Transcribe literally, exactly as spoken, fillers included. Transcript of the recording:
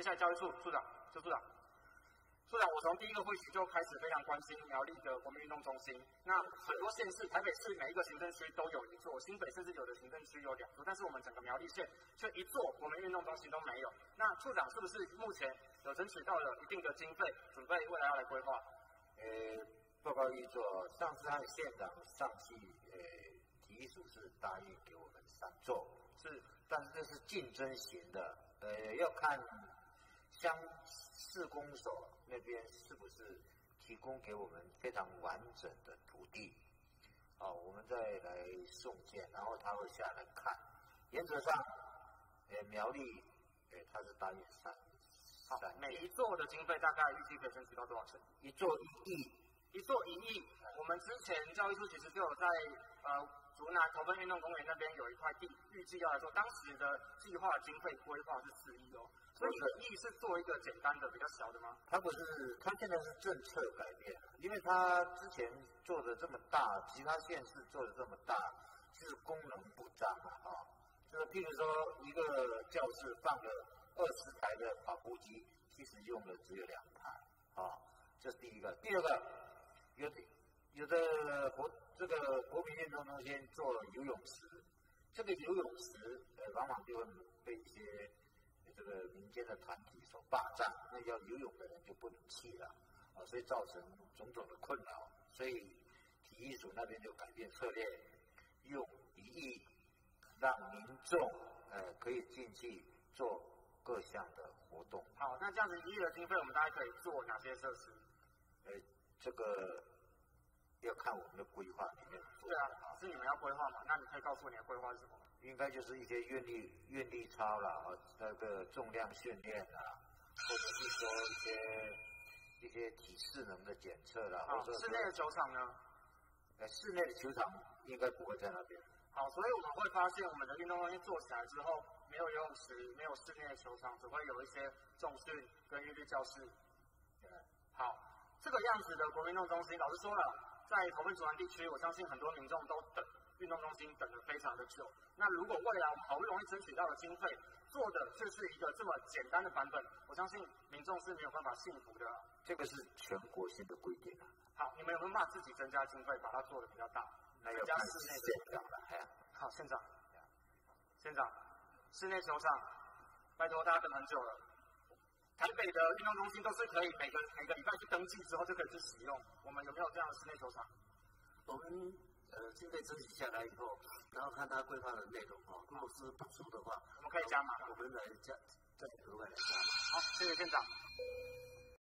下来教育处处长，邱处长。处长，我从第一个会期就开始非常关心苗栗的国民运动中心。那很多县市，台北市每一个行政区都有一座，新北甚至有的行政区有两座，但是我们整个苗栗县却一座国民运动中心都没有。那处长是不是目前有争取到了一定的经费，准备未来要来规划？ 呃，报告预做，上次和县长上去，呃，体育署是答应给我们三座，是，但是这是竞争型的，呃，要看乡市公所那边是不是提供给我们非常完整的土地，啊，我们再来送件，然后他会下来看。原则上，呃，苗栗，呃，他是答应三。 好，每一座的经费大概预计可以争取到多少钱？ 一座一亿， 一座一亿。我们之前教育处其实就有在呃竹南投奔运动公园那边有一块地，预计要来做，当时的计划经费规划是四亿哦。所以一亿是做一个简单的、比较小的吗？ 它不是，它现在是政策改变，因为它之前做的这么大，其他县市做的这么大，就是功能不彰嘛，啊，就是譬如说一个教室放了二十台的跑步机，其实用的只有两台，啊，这是第一个。第二个，有的有的国这个国民运动中心做游泳池，这个游泳池呃往往就会被一些这个民间的团体所霸占，那要游泳的人就不能去了，啊，所以造成种种的困扰，所以体育署那边就改变策略，用一亿让民众呃可以进去做各项的活动。 好，那这样子一亿的经费，我们大概可以做哪些设施？ 呃，这个要看我们的规划里面做。 对啊，是你们要规划嘛？那你可以告诉我你的规划是什么？ 应该就是一些愿力愿力操啦，啊，那个重量训练啦，或者是说一些一些体适能的检测啦， 好， 或者室内的球场呢？ 呃，室内的球场应该不会在那边。 好，所以我们会发现我们的运动中心做起来之后，没有游泳池，没有室内的球场，只会有一些重训跟韵律教室。对，好，这个样子的国民运动中心，老实说了，在投奔竹南地区，我相信很多民众都等运动中心等得非常的久。那如果未来我们好不容易争取到了经费，做的却是一个这么简单的版本，我相信民众是没有办法信服的。 这个是全国性的规定啊。 好，你们有没有办法自己增加经费，把它做得比较大？ 那要看室内县长了，哎呀。 好，县长，县长，室内球场，拜托大家等很久了。台北的运动中心都是可以每个每个礼拜去登记之后就可以去使用，我们有没有这样的室内球场？ 我们呃经费争取下来以后，然后看他规划的内容哦，如果是不足的话， 我们可以加码， 我们来加再额外来加码。 好，谢谢县长。